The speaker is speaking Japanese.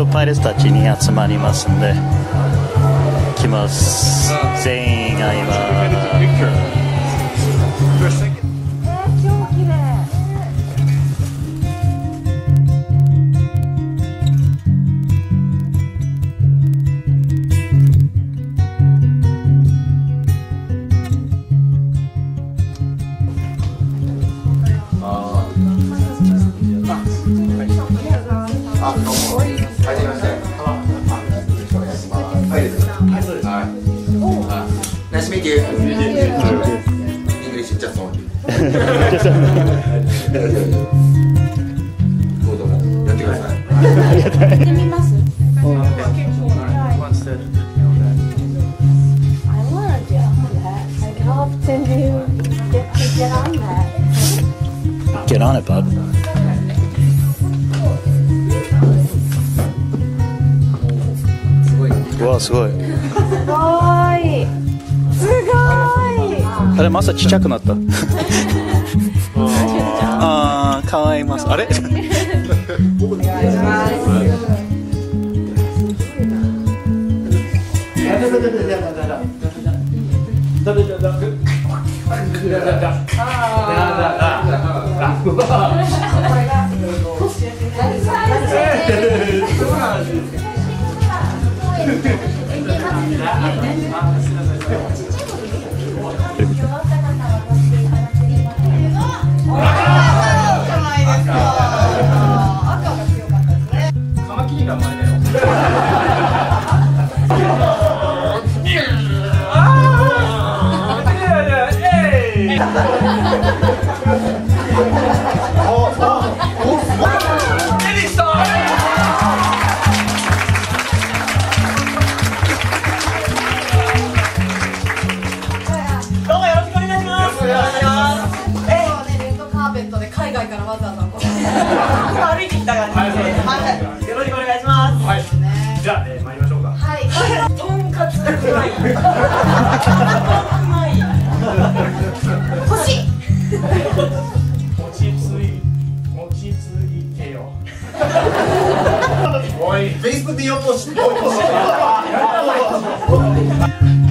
とパイレーツたちに集まりますんで来ます。全員が今超綺麗。 Nice to meet you. English just only. どうぞやってください。 やってみます。I wanna get on that. Like how often do you get to get on that? Get on it, bud. うわすごい。 すごい。すごい。 あれマサちっちゃくなった。ああ可愛います。あれ？ お願いします。 歩いてきた感じで、よろしくお願いします。はい。じゃあ参りましょうか。はい。とんかつうまい。うまい。欲しい。餅ついてよ。おい、Facebook でよこして。